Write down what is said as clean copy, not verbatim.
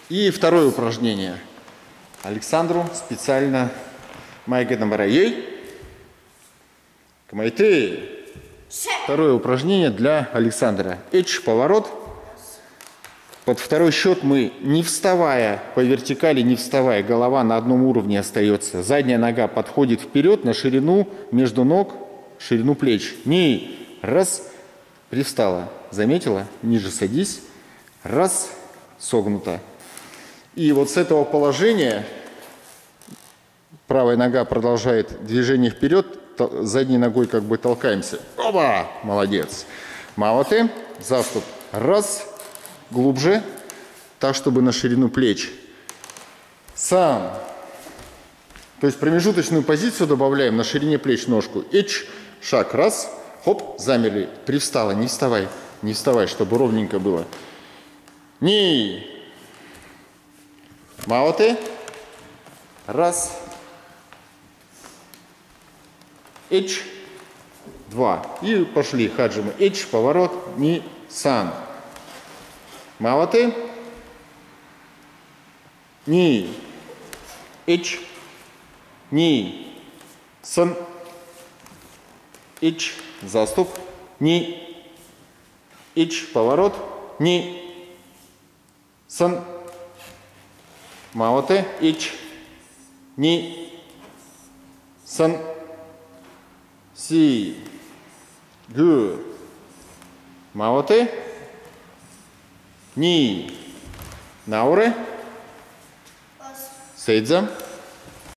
И второе упражнение. Александру специально майгедам бараей. Камайты. Второе упражнение для Александра. Эдж, поворот. Под второй счет мы, не вставая по вертикали, не вставая, голова на одном уровне остается. Задняя нога подходит вперед на ширину между ног, ширину плеч. Не раз, привстала, заметила, ниже садись, раз, согнута. И вот с этого положения правая нога продолжает движение вперед, задней ногой как бы толкаемся. Оба! Молодец. Маваты, заступ. Раз, глубже, так, чтобы на ширину плеч. Сам. То есть промежуточную позицию добавляем на ширине плеч ножку. Эч, шаг, раз, хоп, замерли. Привстала, не вставай, не вставай, чтобы ровненько было. Ни. Маваты. Раз. Эч. Два. И пошли хаджимы. Эч, поворот, ни, сан. Маваты. Ни. Эч. Ни. Сан. Эч. Заступ. Ни. Эч. Поворот. Ни. Сан. Маваты. Эч. Ни. Сан. Си. Гу. Маваты. Ни. Науре. Сейдза.